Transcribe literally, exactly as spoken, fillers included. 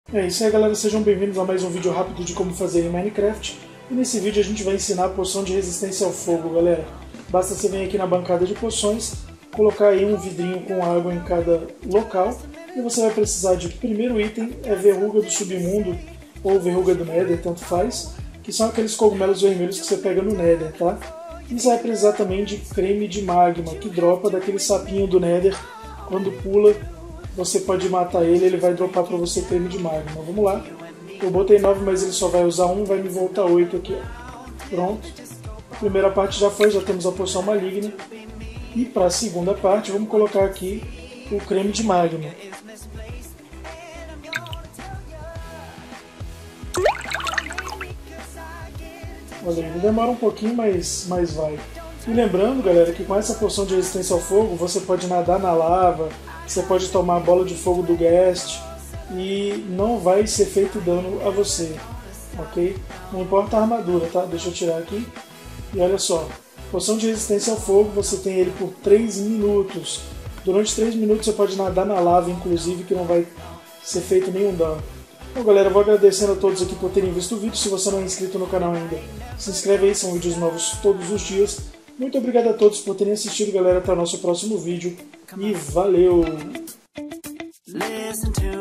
É isso aí, galera, sejam bem-vindos a mais um vídeo rápido de como fazer em Minecraft. E nesse vídeo a gente vai ensinar a poção de resistência ao fogo, galera. Basta você vir aqui na bancada de poções, colocar aí um vidrinho com água em cada local. E você vai precisar de, primeiro item, é verruga do submundo, ou verruga do Nether, tanto faz, que são aqueles cogumelos vermelhos que você pega no Nether, tá? E você vai precisar também de creme de magma, que dropa daquele sapinho do Nether. Quando pula, você pode matar ele, ele vai dropar pra você creme de magma. Vamos lá. Eu botei nove, mas ele só vai usar um, vai me voltar oito aqui, ó. Pronto. A primeira parte já foi, já temos a poção maligna. E para a segunda parte, vamos colocar aqui o creme de magma. Olha, ele demora um pouquinho, mas, mas vai. E lembrando, galera, que com essa poção de resistência ao fogo, você pode nadar na lava, você pode tomar a bola de fogo do Ghast e não vai ser feito dano a você, ok? Não importa a armadura, tá? Deixa eu tirar aqui. E olha só, poção de resistência ao fogo, você tem ele por três minutos. Durante três minutos você pode nadar na lava, inclusive, que não vai ser feito nenhum dano. Bom, galera, eu vou agradecendo a todos aqui por terem visto o vídeo. Se você não é inscrito no canal ainda, se inscreve aí, são vídeos novos todos os dias. Muito obrigado a todos por terem assistido, galera. Até o nosso próximo vídeo e valeu! Listen to